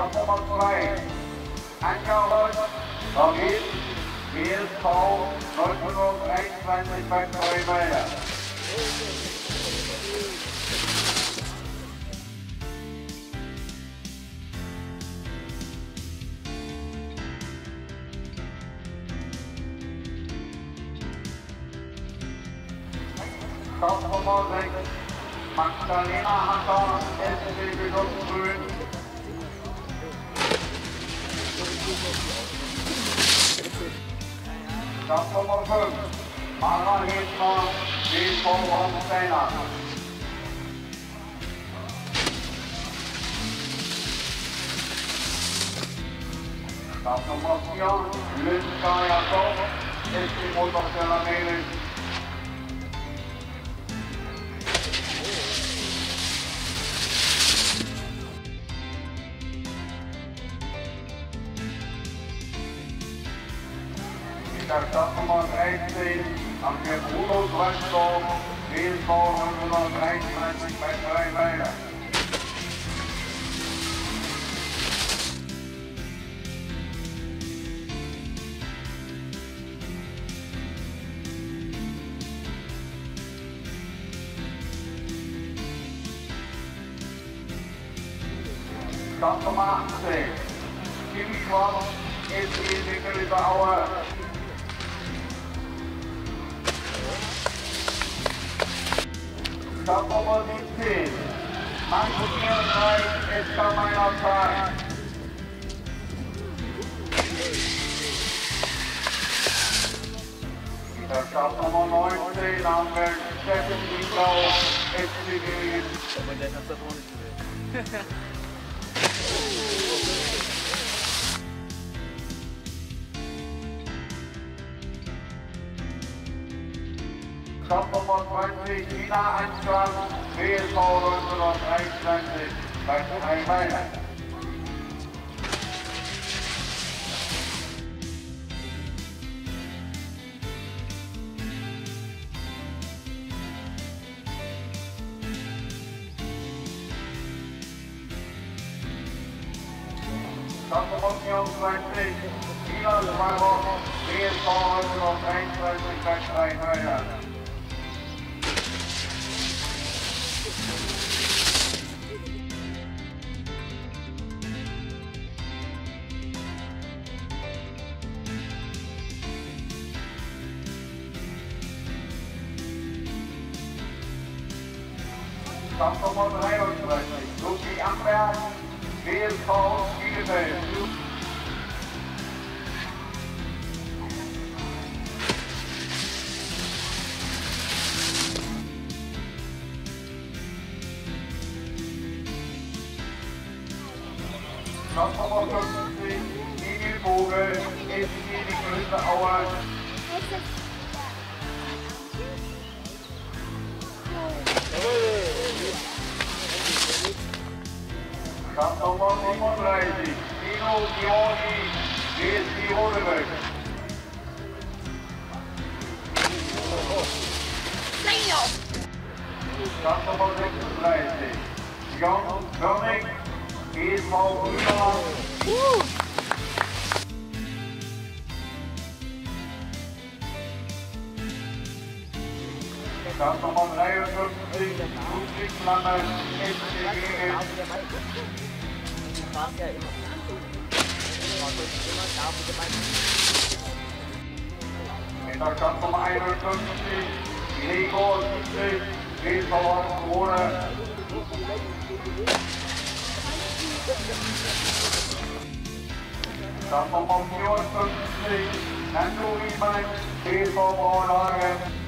Start Nummer 2. Angabe, David, WSV 1923 bei Treuweiler. Start Nummer 6. Magdalena Hacker, SC Grün. Start Nummer 5. Mara Hedner, WV Hornsteiner. Start Nummer 4. Lünska Jakob, SC Motorsteller Mählen. Der Start Nummer 13 am Bruno Brandorf, WSV 1923 bei Treuweiler. Start Nummer 18, Kim Schwarz, SC Nickeliter Aue. Start Nummer 17, Markus Ehrenreich, SK Meinerzeit. Der Start Nummer 19 haben wir Steffen Nieblau, SCG. Aber der hat das auch nicht gesehen. Start Nummer 20, China Ansgang, WSV 1923 bei Treuweiler. Start Nummer 24, China Schwager, WSV 1923 bei Treuweiler. Start Nummer 33, Ludwig Amberg, WSV Bielefeld. Start Nummer 50, Emil Vogel, SC Nickeliter Aue. Start Nummer 37, Dino Giorgi, WSG Rodebeck. Start Nummer 36, Jan Körnig, GSV Grüner. Start Nummer 53, Ludwig Flamme, SCG. War ja immer. In der Start Nummer 51, Gregor Siegfried, WSV Krone. Start Nummer 54, Nando Riemann, WSV Braunhagen.